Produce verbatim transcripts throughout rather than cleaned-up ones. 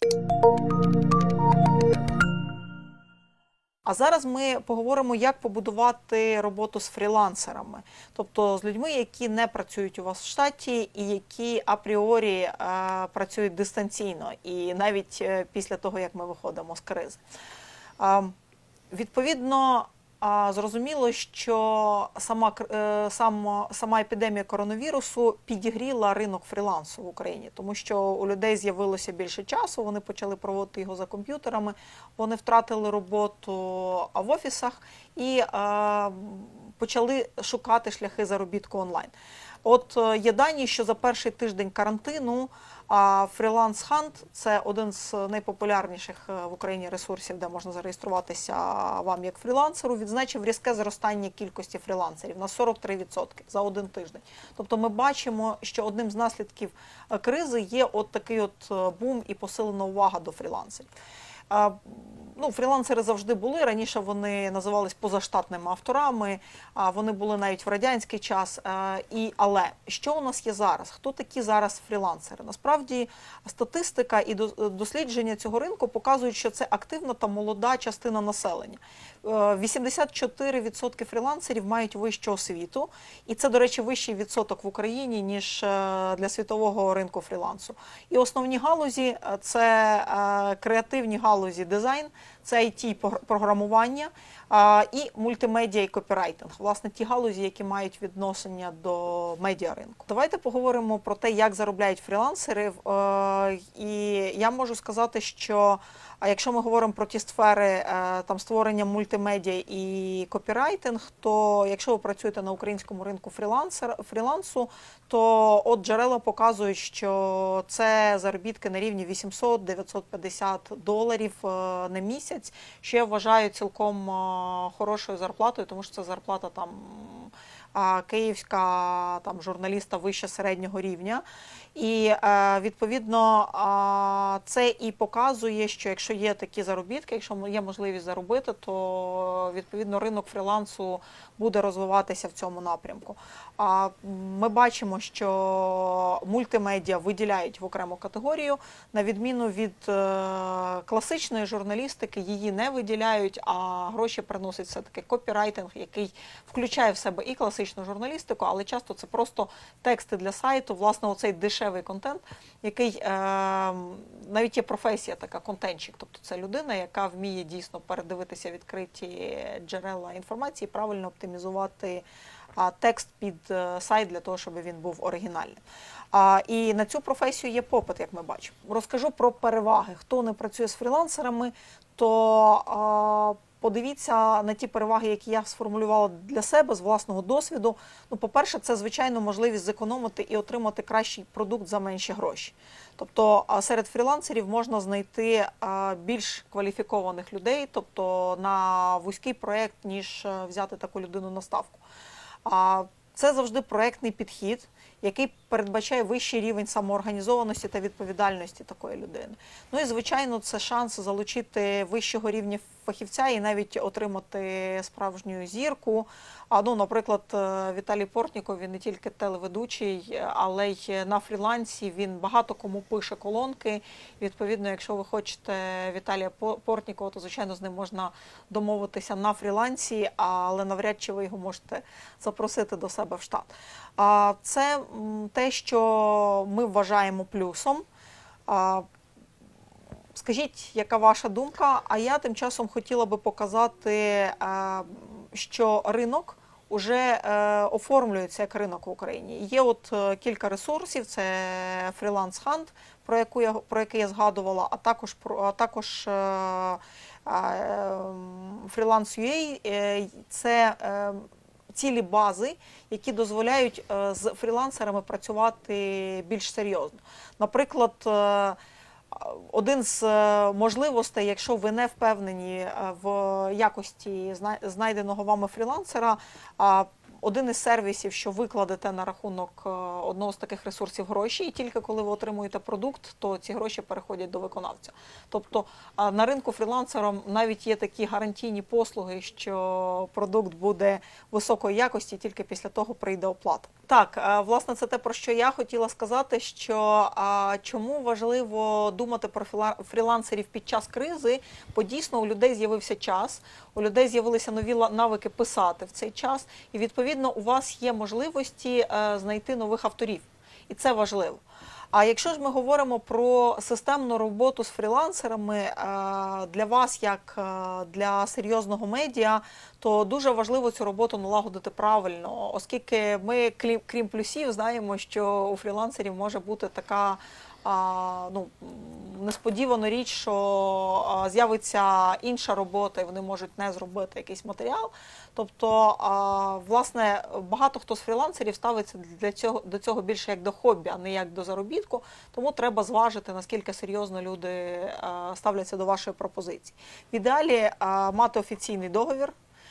А зараз ми поговоримо, як побудувати роботу з фрілансерами, тобто з людьми, які не працюють у вас в штаті і які апріорі е, працюють дистанційно, і навіть е, після того, як ми виходимо з кризи. Е, відповідно, е, зрозуміло, що сама, е, сама, сама епідемія коронавірусу підігріла ринок фрілансу в Україні, тому що у людей з'явилося більше часу, вони почали проводити його за комп'ютерами, вони втратили роботу в офісах і е, почали шукати шляхи заробітку онлайн. От е, є дані, що за перший тиждень карантину Freelance Hunt – це один з найпопулярніших в Україні ресурсів, де можна зареєструватися вам як фрілансеру, відзначив різке зростання кількості фрілансерів на сорок три відсотки за один тиждень. Тобто ми бачимо, що одним з наслідків кризи є от такий от бум і посилена увага до фрілансерів. Ну, фрілансери завжди були, раніше вони називались позаштатними авторами, вони були навіть в радянський час. І, але що у нас є зараз? Хто такі зараз фрілансери? Насправді статистика і дослідження цього ринку показують, що це активна та молода частина населення. вісімдесят чотири відсотки фрілансерів мають вищу освіту, і це, до речі, вищий відсоток в Україні, ніж для світового ринку фрілансу. І основні галузі – це креативні галузі, дизайн, це ай ті-програмування і мультимедіа і копірайтинг. Власне, ті галузі, які мають відношення до медіаринку. Давайте поговоримо про те, як заробляють фрілансери. І я можу сказати, що якщо ми говоримо про ті сфери там, створення мультимедіа і копірайтинг, то якщо ви працюєте на українському ринку фрілансу, то от джерела показують, що це заробітки на рівні вісімсот - дев'ятсот п'ятдесят доларів на місяць, що я вважаю цілком хорошою зарплатою, тому що це зарплата там київська там, журналіста вище середнього рівня. І, відповідно, це і показує, що якщо є такі заробітки, якщо є можливість заробити, то, відповідно, ринок фрілансу буде розвиватися в цьому напрямку. Ми бачимо, що мультимедіа виділяють в окрему категорію, на відміну від класичної журналістики, її не виділяють, а гроші приносить все-таки копірайтинг, який включає в себе і класичну журналістику, але часто це просто тексти для сайту, власне, оцей дешевий контент, який, е, навіть є професія така, контентщик, тобто це людина, яка вміє дійсно передивитися відкриті джерела інформації, правильно оптимізувати а, текст під е, сайт для того, щоб він був оригінальним. А, і на цю професію є попит, як ми бачимо. Розкажу про переваги. Хто не працює з фрілансерами, то а, подивіться на ті переваги, які я сформулювала для себе з власного досвіду. Ну, по-перше, це, звичайно, можливість зекономити і отримати кращий продукт за менші гроші. Тобто серед фрілансерів можна знайти більш кваліфікованих людей, тобто на вузький проєкт, ніж взяти таку людину на ставку. Це завжди проєктний підхід, який передбачає вищий рівень самоорганізованості та відповідальності такої людини. Ну і, звичайно, це шанс залучити вищого рівня фахівця і навіть отримати справжню зірку. А, ну, наприклад, Віталій Портніков, він не тільки телеведучий, але й на фрілансі, він багато кому пише колонки. Відповідно, якщо ви хочете Віталія Портнікова, то, звичайно, з ним можна домовитися на фрілансі, але навряд чи ви його можете запросити до себе в штат. Це те, що ми вважаємо плюсом. Скажіть, яка ваша думка? А я тим часом хотіла би показати, що ринок вже оформлюється як ринок в Україні. Є от кілька ресурсів, це Freelance Hunt, про, яку я, про який я згадувала, а також, а також Freelance.ua, це цілі бази, які дозволяють з фрілансерами працювати більш серйозно. Наприклад, один з можливостей, якщо ви не впевнені в якості знайденого вами фрілансера, один із сервісів, що ви кладете на рахунок одного з таких ресурсів гроші, і тільки коли ви отримуєте продукт, то ці гроші переходять до виконавця. Тобто на ринку фрілансером навіть є такі гарантійні послуги, що продукт буде високої якості, тільки після того прийде оплата. Так, власне, це те, про що я хотіла сказати, що чому важливо думати про фрілансерів під час кризи, бо дійсно у людей з'явився час, у людей з'явилися нові навики писати в цей час, і відповідно у вас є можливості знайти нових авторів, і це важливо. А якщо ж ми говоримо про системну роботу з фрілансерами, для вас, як для серйозного медіа, то дуже важливо цю роботу налагодити правильно, оскільки ми, крім плюсів, знаємо, що у фрілансерів може бути така ну, несподівана річ, що з'явиться інша робота і вони можуть не зробити якийсь матеріал. Тобто, власне, багато хто з фрілансерів ставиться для цього, до цього більше як до хобі, а не як до заробітку. Тому треба зважити, наскільки серйозно люди ставляться до вашої пропозиції. В ідеалі мати офіційний договір.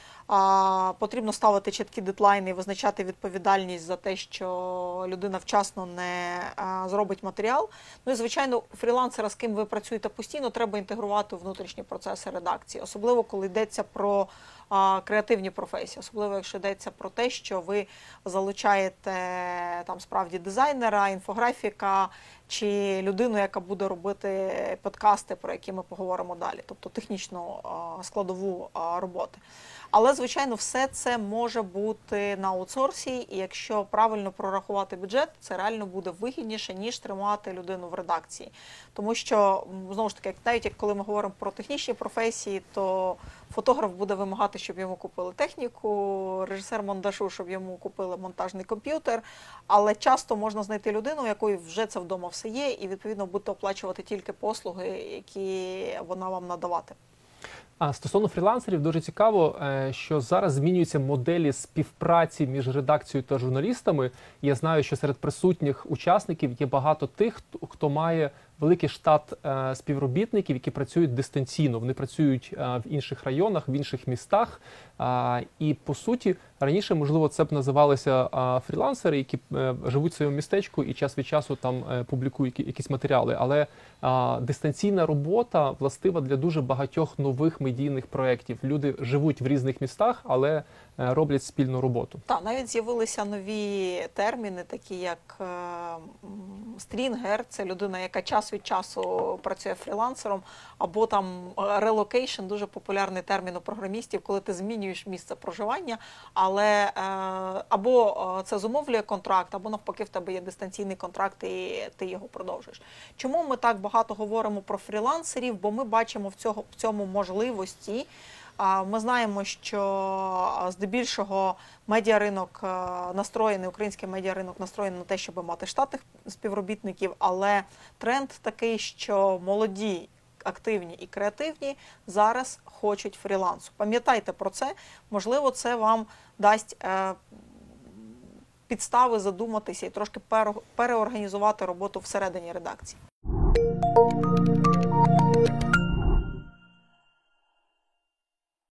А, потрібно ставити чіткі дедлайни і визначати відповідальність за те, що людина вчасно не а, зробить матеріал. Ну і, звичайно, фрілансера, з ким ви працюєте постійно, треба інтегрувати у внутрішні процеси редакції. Особливо, коли йдеться про а, креативні професії. Особливо, якщо йдеться про те, що ви залучаєте там справді дизайнера, інфографіка, чи людину, яка буде робити подкасти, про які ми поговоримо далі. Тобто технічну а, складову а, роботи. Але, звичайно, все це може бути на аутсорсі, і якщо правильно прорахувати бюджет, це реально буде вигідніше, ніж тримати людину в редакції. Тому що, знову ж таки, навіть як коли ми говоримо про технічні професії, то фотограф буде вимагати, щоб йому купили техніку, режисер монтажу, щоб йому купили монтажний комп'ютер, але часто можна знайти людину, у якої вже це вдома все є, і, відповідно, будете оплачувати тільки послуги, які вона вам надаватиме. А стосовно фрілансерів, дуже цікаво, що зараз змінюються моделі співпраці між редакцією та журналістами. Я знаю, що серед присутніх учасників є багато тих, хто має великий штат співробітників, які працюють дистанційно. Вони працюють в інших районах, в інших містах. І, по суті, раніше, можливо, це б називалися фрілансери, які живуть в своєму містечку і час від часу там публікують якісь матеріали. Але дистанційна робота властива для дуже багатьох нових медійних проєктів. Люди живуть в різних містах, але роблять спільну роботу. Так, навіть з'явилися нові терміни, такі як е, стрінгер, це людина, яка час від часу працює фрілансером, або там релокейшн, дуже популярний термін у програмістів, коли ти змінюєш місце проживання, але е, або це зумовлює контракт, або навпаки в тебе є дистанційний контракт і ти його продовжуєш. Чому ми так багато говоримо про фрілансерів? Бо ми бачимо в, цього, в цьому можливості. Ми знаємо, що здебільшого медіаринок настроєний, український медіаринок настроєний на те, щоб мати штатних співробітників, але тренд такий, що молоді, активні і креативні зараз хочуть фрілансу. Пам'ятайте про це, можливо, це вам дасть підстави задуматися і трошки переорганізувати роботу всередині редакції.